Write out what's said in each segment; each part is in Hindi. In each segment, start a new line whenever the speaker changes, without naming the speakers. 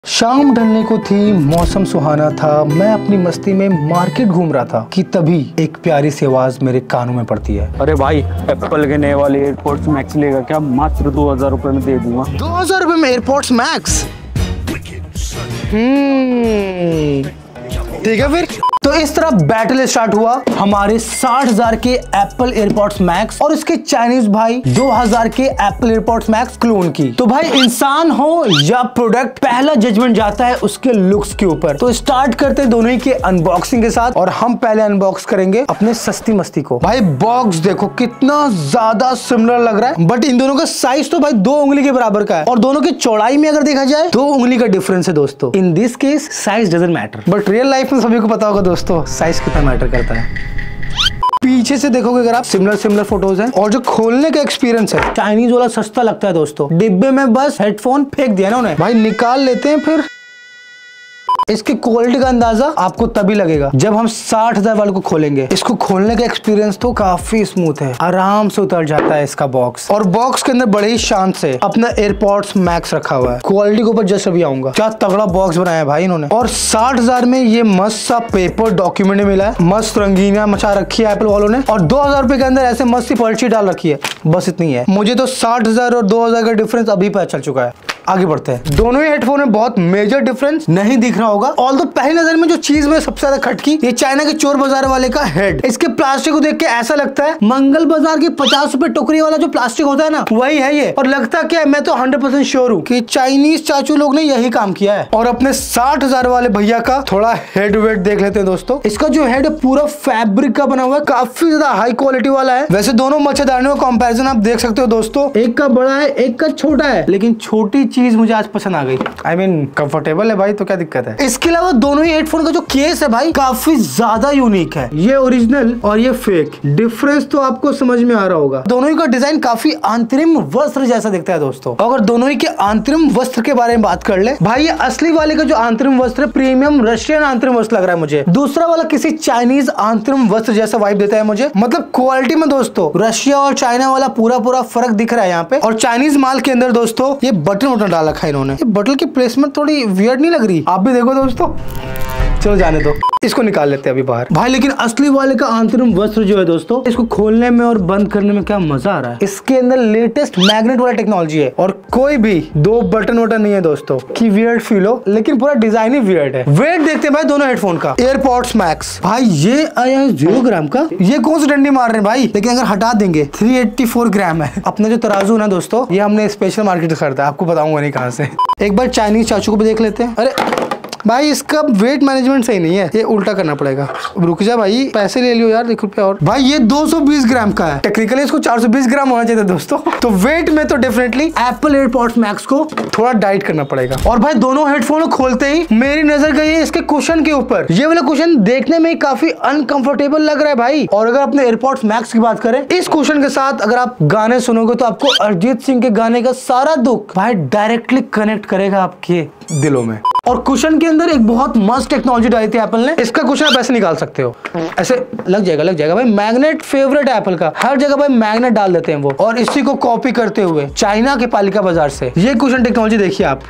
शाम ढलने को थी, मौसम सुहाना था। मैं अपनी मस्ती में मार्केट घूम रहा था कि तभी एक प्यारी सी आवाज मेरे कानों में पड़ती है।
अरे भाई, एप्पल के नए वाले एयरपोर्ट्स मैक्स लेगा क्या? मात्र 2000 रुपए में दे दूंगा।
2000 रुपए में एयरपोर्ट्स मैक्स? ठीक है फिर। तो इस तरह बैटल स्टार्ट हुआ हमारे 60,000 के एप्पल एयरपोर्ट्स मैक्स और उसके चाइनीज भाई 2000 के एप्पल एयरपोर्ट्स मैक्स क्लोन की। तो भाई इंसान हो या प्रोडक्ट, पहला जजमेंट जाता है उसके लुक्स के ऊपर। तो स्टार्ट करते दोनों ही के अनबॉक्सिंग के साथ और हम पहले अनबॉक्स करेंगे अपने सस्ती मस्ती को। भाई बॉक्स देखो कितना ज्यादा सिमिलर लग रहा है, बट इन दोनों का साइज तो भाई 2 उंगली के बराबर का है और दोनों की चौड़ाई में अगर देखा जाए 2 उंगली का डिफरेंस है दोस्तों। In this case size doesn't matter, but real life में सभी को पता होगा दोस्तों साइज कितना मैटर करता है। पीछे से देखोगे अगर आप, सिमिलर फोटोज हैं और जो खोलने का एक्सपीरियंस है, चाइनीज वाला सस्ता लगता है दोस्तों। डिब्बे में बस हेडफोन फेंक दिया ना उन्हें, भाई निकाल लेते हैं। फिर इसकी क्वालिटी का अंदाजा आपको तभी लगेगा जब हम 60,000 वाले को खोलेंगे। इसको खोलने का एक्सपीरियंस तो काफी स्मूथ है, आराम से उतर जाता है इसका बॉक्स। और बॉक्स के अंदर बड़े ही शान से अपना एयरपोर्ट्स मैक्स रखा हुआ है। क्वालिटी के ऊपर जस्ट अभी आऊंगा, क्या तगड़ा बॉक्स बनाया है भाई इन्होंने। और 60,000 में ये मस्त सा पेपर डॉक्यूमेंट मिला है, मस्त रंगीना मचा रखी है एप्पल वालों ने। और 2000 रुपए के अंदर ऐसे मस्त सी पर्ची डाल रखी है, बस इतनी है। मुझे तो 60,000 और 2000 का डिफरेंस अभी पता चल चुका है। आगे बढ़ते हैं। दोनों ही हेडफोन में बहुत मेजर डिफरेंस नहीं दिख रहा होगा। ऑल तो पहली नजर में जो चीज में सबसे ज्यादा खटकी, ये चाइना के चोर बाजार वाले का हेड। इसके प्लास्टिक को देख के ऐसा लगता है मंगल बाजार की 50 रुपए टोकरी वाला जो प्लास्टिक होता है ना, वही है ये। और लगता क्या है, मैं तो 100% श्योर हूँ कि चाइनीज चाचू लोग ने यही काम किया है। और अपने 60,000 वाले भैया का थोड़ा हेड वेट देख लेते हैं दोस्तों। इसका जो हेड है पूरा फैब्रिक का बना हुआ है, काफी ज्यादा हाई क्वालिटी वाला है। वैसे दोनों मच्छरदानियों का कंपैरिजन आप देख सकते हो दोस्तों, एक का बड़ा है एक का छोटा है, लेकिन छोटी चीज मुझे आज पसंद आ गई। I mean, कंफर्टेबल है भाई, तो क्या दिक्कत है। इसके अलावा दोनों ही हेडफोन का जो केस है भाई काफी ज्यादा यूनिक है। ये ओरिजिनल और ये फेक, डिफरेंस तो आपको समझ में आ रहा होगा। दोनों ही का डिजाइन काफी अंतरिम वस्त्र जैसा दिखता है दोस्तों। अगर दोनों ही के अंतरिम वस्त्र के बारे में बात कर ले, भाई ये असली वाले का जो अंतरिम वस्त्र प्रीमियम रशियन अंतरिम वस्त्र लग रहा है मुझे। दूसरा वाला किसी चाइनीज अंतरिम वस्त्र जैसा वाइब देता है मुझे। मतलब क्वालिटी में दोस्तों रशिया और चाइना वाला पूरा फर्क दिख रहा है यहाँ पे। और चाइनीज माल के अंदर दोस्तों ये बटन डाल रखा है इन्होंने। बटन की प्लेसमेंट थोड़ी वियर्ड नहीं लग रही? आप भी देखो दोस्तों। चलो जाने दो, इसको निकाल लेते हैं अभी बाहर भाई। लेकिन असली वाले का आंतरिक वस्त्र जो है दोस्तों, इसको खोलने में और बंद करने में क्या मजा आ रहा है। इसके अंदर लेटेस्ट मैग्नेट वाला टेक्नोलॉजी है और कोई भी 2 बटन वटन नहीं है दोस्तों कि वियर्ड फील हो, लेकिन पूरा डिजाइन ही वियर्ड है। वेट देखते हैं भाई दोनों हेडफोन का। एयरपोर्ट्स मैक्स भाई ये आया है 0 ग्राम का। ये कौन सी डंडी मार रहे हैं भाई, लेकिन अगर हटा देंगे 384 ग्राम है। अपना जो तराजू ना दोस्तों, ये हमने स्पेशल मार्केट से खरीदा, आपको बताऊंगा नहीं कहाँ से। एक बार चाइनीज चाचू को भी देख लेते हैं। अरे भाई इसका वेट मैनेजमेंट सही नहीं है, ये उल्टा करना पड़ेगा। रुक जा भाई, पैसे ले लियो यार, 1 रुपया और। भाई ये 220 ग्राम का है, टेक्निकली इसको 420 ग्राम होना चाहिए दोस्तों। तो वेट में तो डेफिनेटली एप्पल एयरपोर्ट्स मैक्स को थोड़ा डाइट करना पड़ेगा। और भाई दोनों हेडफोन खोलते ही मेरी नजर गई है इसके कुशन के ऊपर। ये वाला कुशन देखने में काफी अनकंफर्टेबल लग रहा है भाई। और अगर अपने एयरपोर्ट्स मैक्स की बात करें, इस कुशन के साथ अगर आप गाने सुनोगे तो आपको अरिजीत सिंह के गाने का सारा दुख भाई डायरेक्टली कनेक्ट करेगा आपके दिलों में। और कुशन के अंदर एक बहुत मस्त टेक्नोलॉजी डाली थी एप्पल ने। इसका कुशन आप ऐसे निकाल सकते हो, ऐसे लग जाएगा भाई। मैग्नेट फेवरेट है एप्पल का, हर जगह भाई मैग्नेट डाल देते हैं वो। और इसी को कॉपी करते हुए चाइना के पालिका बाजार से ये कुशन टेक्नोलॉजी देखिए आप।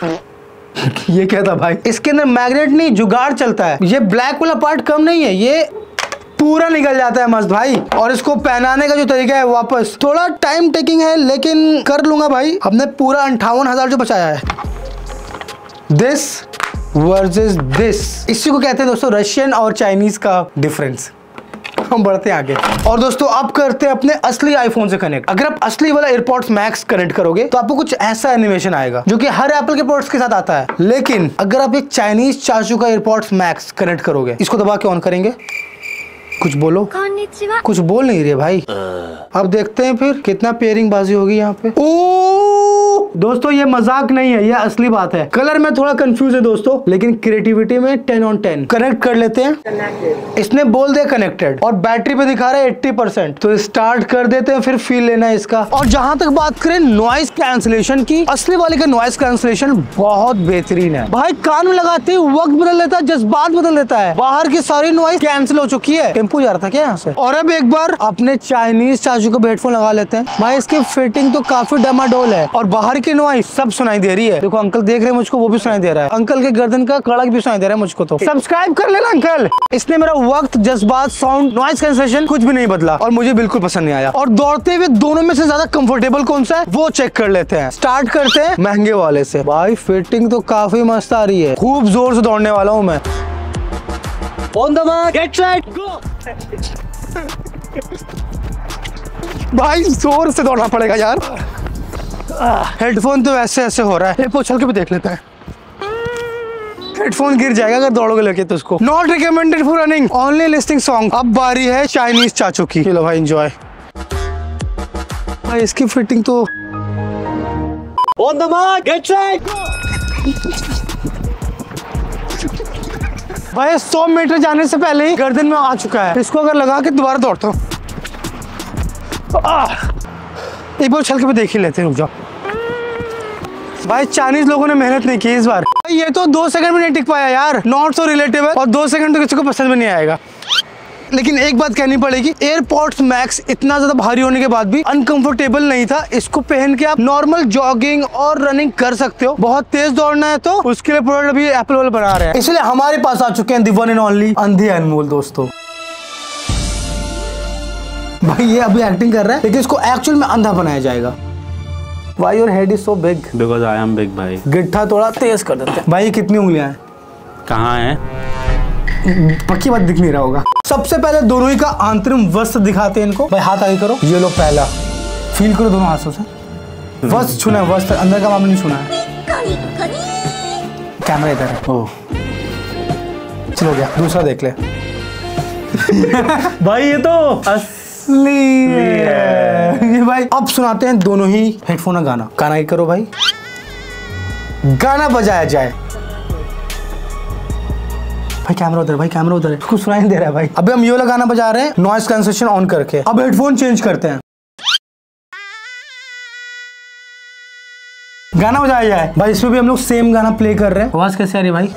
ये क्या था भाई, इसके अंदर मैग्नेट नहीं जुगाड़ चलता है। ये ब्लैक वाला पार्ट कम नहीं है, ये पूरा निकल जाता है मस्त भाई। और इसको पहनाने का जो तरीका है वापस थोड़ा टाइम टेकिंग है, लेकिन कर लूंगा भाई। हमने पूरा 58,000 जो बचाया है। दिस वर्सेस दिस, इसी को कहते हैं दोस्तों रशियन और चाइनीज का डिफरेंस। हम बढ़ते हैं आगे और दोस्तों अब करते हैं अपने असली आईफोन से कनेक्ट। अगर आप असली वाला एयरपोर्ट्स मैक्स कनेक्ट करोगे तो आपको कुछ ऐसा एनिमेशन आएगा जो कि हर एप्पल के प्रोडक्ट्स के साथ आता है। लेकिन अगर आप एक चाइनीज चाचू का एयरपोर्ट्स मैक्स कनेक्ट करोगे, इसको दबा के ऑन करेंगे, कुछ बोलो। कुछ बोल नहीं रहे भाई। अब देखते हैं फिर कितना पेयरिंग बाजी होगी यहाँ पे। ओ दोस्तों ये मजाक नहीं है, ये असली बात है। कलर में थोड़ा कंफ्यूज है दोस्तों, लेकिन क्रिएटिविटी में 10 on 10। कनेक्ट कर लेते हैं। इसने बोल दिया कनेक्टेड और बैटरी पे दिखा रहा है 80%। तो स्टार्ट कर देते हैं, फिर फील लेना है इसका। और जहां तक बात करें नॉइस कैंसिलेशन की, असली वाले का नॉइस कैंसिलेशन बहुत बेहतरीन है भाई। कान में लगाते ही वक्त बदल लेता है, जज्बात बदल लेता है। बाहर की सारी नॉइस कैंसिल हो चुकी है। टेम्पो जा रहा था क्या यहाँ से। और अब एक बार अपने चाइनीज चाचू को हेडफोन लगा लेते हैं भाई। इसकी फिटिंग तो काफी डमाडोल है और बाहर बाहर की नॉइस सब सुनाई दे रही है। देखो अंकल देख रहे हैं मुझको, वो भी सुनाई दे रहा है। अंकल के गर्दन का कड़क भी सुनाई दे रहा है मुझको। तो सब्सक्राइब कर लेना अंकल। इसने मेरा वक्त, जज्बात, साउंड, नॉइस कैंसलेशन कुछ भी नहीं बदला और मुझे बिल्कुल पसंद नहीं आया। और दौड़ते हुए दोनों में से ज्यादा कंफर्टेबल कौन सा है वो चेक कर लेते हैं। स्टार्ट करते हैं महंगे वाले से। भाई फिटिंग तो काफी मस्त आ रही है, खूब जोर से दौड़ने वाला हूँ मैं। On the mark, get set, go. भाई जोर से दौड़ना पड़ेगा यार। हेडफोन तो ऐसे ऐसे हो रहा है, चल के भी देख लेते हैं। हेडफोन गिर जाएगा अगर दौड़ोगे लेके तो उसको। Not recommended for running, only listening song. अब बारी है चाइनीज चाचू की। चलो भाई एंजॉय। भाई इसकी फिटिंग तो on the mark, get set, go. भाई 100 मीटर जाने से पहले ही गर्दन में आ चुका है। इसको अगर लगा के दोबारा दौड़ता हूँ। एक बार चल के भी देख ही लेते हैं, रुक जाओ। भाई चाइनीज लोगों ने मेहनत नहीं की इस बार। ये तो 2 सेकंड में नहीं टिक पाया यार, नॉट सो रिलेटेबल। और 2 सेकंड तो किसी को पसंद भी नहीं आएगा। लेकिन एक बात कहनी पड़ेगी, एयरपॉड्स मैक्स इतना ज्यादा भारी होने के बाद भी अनकंफर्टेबल नहीं था। इसको पहन के आप नॉर्मल जॉगिंग और रनिंग कर सकते हो। बहुत तेज दौड़ना है तो उसके लिए प्रोडक्ट अभी एप्पल वाले बना रहे हैं। इसलिए हमारे पास आ चुके हैं दी वन एंड ओनली अंधे अनमोल दोस्तों। भाई ये अभी एक्टिंग कर रहा है लेकिन इसको एक्चुअल में अंधा बनाया जाएगा। Why your head is so big?
Because I am big भाई।
गिट्ठा थोड़ा तेज कर देते हैं। भाई ये कितनी उंगलियां हैं?
कहाँ है?
पक्की बात दिख नहीं रहा होगा। सबसे पहले दोनों ही का आंतरिक वस्त्र दिखाते हैं इनको। भाई हाथ आगे करो, ये लो पहला, फील करो दोनों हाथों से। वस्त्र छूना है, वस्त्र, अंदर का मामला नहीं छूना है। कैमरा इधर है। ओह चलो गया, दूसरा देख ले।
भाई ये तो असली है।
ये भाई अब सुनाते हैं दोनों ही हेडफोन का गाना। गाना ही करो भाई, गाना बजाया जाए। भाई कैमरा उधर, भाई कैमरा उधर है, कुछ सुनाई नहीं दे रहा है भाई। अभी हम ये वाला गाना बजा रहे हैं नॉइस कैंसलेशन ऑन करके। अब हेडफोन चेंज करते हैं, गाना बजाया जाए। भाई इसमें भी हम लोग सेम गाना प्ले कर रहे हैं। आवाज कैसे आ रही है भाई?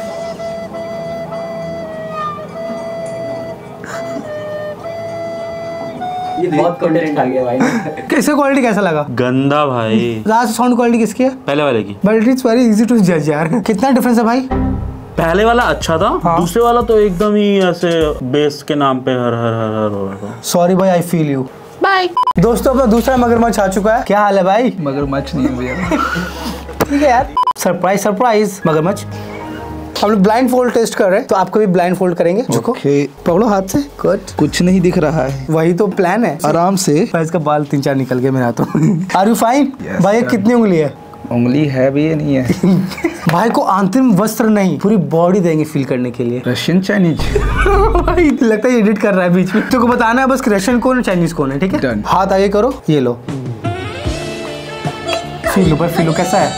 ये बहुत कंटेंट आ गया भाई।
कैसे क्वालिटी कैसा लगा?
गंदा भाई।
लास्ट साउंड क्वालिटी किसकी है?
पहले वाले की।
But it is very easy to जज यार। कितना डिफरेंस है भाई?
पहले वाला अच्छा था। हाँ। दूसरे वाला तो एकदम ही ऐसे बेस के नाम पे हर हर हर हर हो रहा था।
सॉरी भाई, आई फील यू। बाय दोस्तों, अपना दूसरा मगरमच्छ आ चुका है। क्या हाल है भाई?
मगरमच्छ नहीं है भैया।
ठीक है यार, सरप्राइज सरप्राइज मगरमच्छ। हम लोग ब्लाइंड फोल्ड टेस्ट कर रहे हैं तो आपको भी ब्लाइंड फोल्ड करेंगे। झुको, पकड़ो हाथ से।
कुछ नहीं दिख रहा है।
वही तो प्लान है,
आराम से।
इसका बाल 3-4 निकल गए मेरा तो। Are you fine? भाई कितनी उंगली है?
उंगली है भी ये नहीं है।
भाई को आंतरिक वस्त्र नहीं, पूरी बॉडी देंगे फील करने के लिए।
Russian Chinese.
भाई लगता है एडिट कर रहा है बीच में। तो को बताना है बस रशियन कौन है चाइनीज कौन है। ठीक है, हाथ आगे करो, ये लो, फील लो भाई, फील लो कैसा है?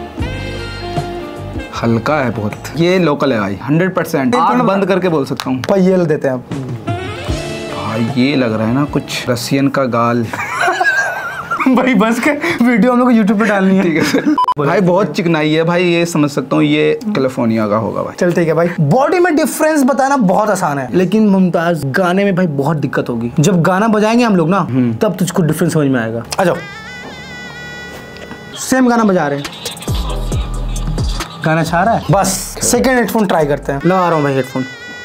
हल्का है बहुत। ये लोकल है भाई, 100%। आँख बंद करके बोल सकता हूँ
भाई। ये देते हैं आप।
भाई ये लग रहा है ना कुछ रशियन का गाल।
भाई बस के वीडियो हम लोग को यूट्यूब पे डालनी है।
ठीक है सर। भाई बहुत चिकनाई है भाई, ये समझ सकता हूँ ये कैलिफोर्निया का होगा भाई।
चल ठीक है भाई। बॉडी में डिफरेंस बताना बहुत आसान है, लेकिन मुमताज गाने में भाई बहुत दिक्कत होगी। जब गाना बजाएंगे हम लोग ना तब तुझको डिफरेंस समझ में आएगा। आ जाओ, सेम गाना बजा रहे हैं, गाना छा रहा है। बस सेकंड हेडफोन ट्राई करते हैं। लगा रहा हूँ भाई हेडफोन।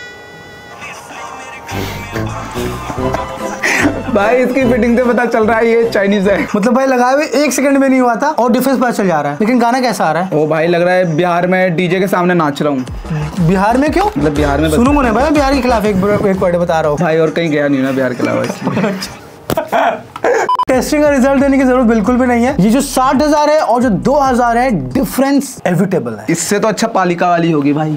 भाई इसकी फिटिंग से पता चल रहा है ये चाइनीज है।
मतलब भाई लगाए हुए 1 सेकंड में नहीं हुआ था और डिफरेंस पता चल जा रहा है। लेकिन गाना कैसा आ रहा है?
ओ भाई लग रहा है बिहार में डीजे के सामने नाच रहा हूँ।
बिहार में क्यों?
मतलब बिहार में
सुनो मुझे भाई, बिहार के खिलाफ एक वर्ड बता रहा हूँ
भाई, और कहीं गया नहीं ना बिहार के अलावा।
टेस्टिंग का रिजल्ट देने की जरूरत बिल्कुल भी नहीं है। ये जो 60,000 है और जो 2,000 है, डिफरेंस एविटेबल है।
इससे तो अच्छा पालिका वाली होगी भाई।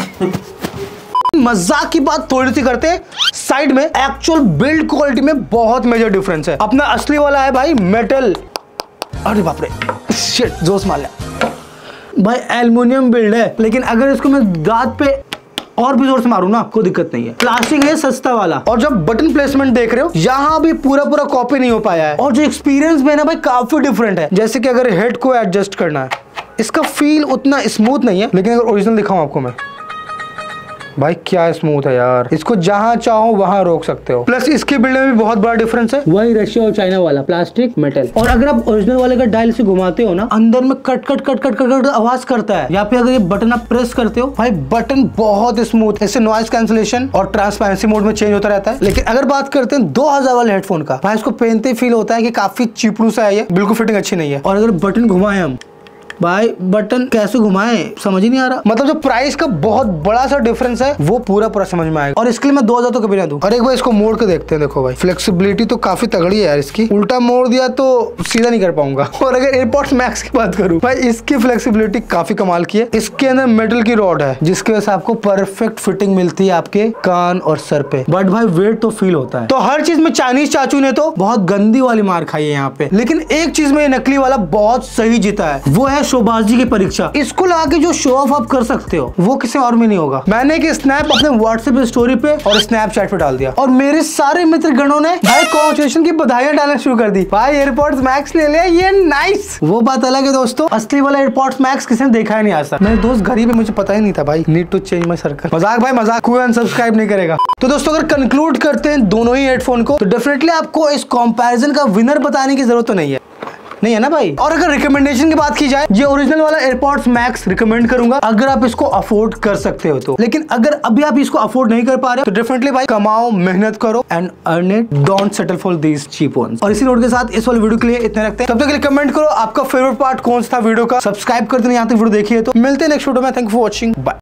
मजाक की बात थोड़ी सी करते हैं साइड में, एक्चुअल बिल्ड क्वालिटी में बहुत मेजर डिफरेंस है। अपना असली वाला है भाई मेटल, अरे बाप रे शिट, जोश मार लिया भाई। एल्युमिनियम बिल्ड है, लेकिन अगर इसको मैं दांत पे और भी जोर से मारूं ना कोई दिक्कत नहीं है। प्लास्टिक है सस्ता वाला। और जब बटन प्लेसमेंट देख रहे हो, यहाँ भी पूरा कॉपी नहीं हो पाया है। और जो एक्सपीरियंस में है ना भाई काफी डिफरेंट है। जैसे कि अगर हेड को एडजस्ट करना है, इसका फील उतना स्मूथ नहीं है, लेकिन अगर ओरिजिनल दिखाऊं आपको मैं, भाई क्या स्मूथ है यार, इसको जहाँ चाहो वहाँ रोक सकते हो। प्लस इसके बिल्ड में भी बहुत बड़ा डिफरेंस है, वही रशिया और चाइना वाला प्लास्टिक मेटल। और अगर आप ओरिजिनल वाले का डायल से घुमाते हो ना, अंदर में cut cut cut cut cut आवाज करता है। यहाँ पे अगर ये बटन आप प्रेस करते हो भाई, बटन बहुत स्मूथ, इससे नॉइज कैंसिलेशन और ट्रांसपेरेंसी मोड में चेंज होता रहता है। लेकिन अगर बात करते हैं 2000 वाले हेडफोन का, भाई इसको पहनते फील होता है कि काफी चिपड़ू सा है, ये बिल्कुल फिटिंग अच्छी नहीं है। और अगर बटन घुमाए हम, भाई बटन कैसे घुमाए समझ ही नहीं आ रहा। मतलब जो प्राइस का बहुत बड़ा सा डिफरेंस है वो पूरा समझ में आएगा। और इसके लिए मैं 2000 तो कभी ना दूं। और एक बार इसको मोड़ के देखते हैं, देखो भाई फ्लेक्सिबिलिटी तो काफी तगड़ी है यार इसकी। उल्टा मोड़ दिया तो सीधा नहीं कर पाऊंगा। और अगर एयरपॉड्स मैक्स की बात करूं भाई, इसकी फ्लेक्सिबिलिटी काफी कमाल की है। इसके अंदर मेटल की रॉड है जिसकी वजह से आपको परफेक्ट फिटिंग मिलती है आपके कान और सर पे, बट भाई वेट तो फील होता है। तो हर चीज में चाइनीज चाचू ने तो बहुत गंदी वाली मार खाई है यहाँ पे, लेकिन एक चीज में नकली वाला बहुत सही जीता है, वो है शोबाजी की परीक्षा। इसको लगा के जो शो ऑफ आप कर सकते हो वो किसी और में नहीं होगा। मैंने एक स्नैप अपने व्हाट्सएप स्टोरी पे और स्नैपचैट पे डाल दिया और मेरे सारे मित्र गणों ने भाई कांग्रेचुलेशन की बधाइयां डालना शुरू कर दी। भाई एयरपॉड्स मैक्स ले लिया, ये नाइस। वो बात अलग है दोस्तों, असली वाला एयरपॉड्स मैक्स किसी ने देखा ही नहीं आज तक। मेरे दोस्त गरीब है, मुझे पता ही नहीं था भाई। Need to change my circle. मजाक भाई मजाक, कोई अनसब्सक्राइब नहीं करेगा। तो दोस्तों अगर कंक्लूड करते हैं दोनों ही हेडफोन को, तो डेफिनेटली आपको इस कंपैरिजन का विनर बताने की जरूरत तो नहीं है ना भाई। और अगर रिकमेंडेशन की बात की जाए, ये ओरिजिनल वाला एयरपॉड्स मैक्स रिकमेंड करूंगा अगर आप इसको अफोर्ड कर सकते हो तो। लेकिन अगर अभी आप इसको अफोर्ड नहीं कर पा रहे हो तो डेफिनेटली भाई कमाओ, मेहनत करो and earn it, don't settle for these cheap ones. और इसी नोट के साथ इस वाले वीडियो के लिए इतने रखते हैं। तब तक के लिए कमेंट करो आपका फेवरेट पार्ट कौन सा था वीडियो का, सब्सक्राइब कर देना यहाँ तक वीडियो देखिए। तो मिलते हैं नेक्स्ट वीडियो में। Thank you for watching, bye.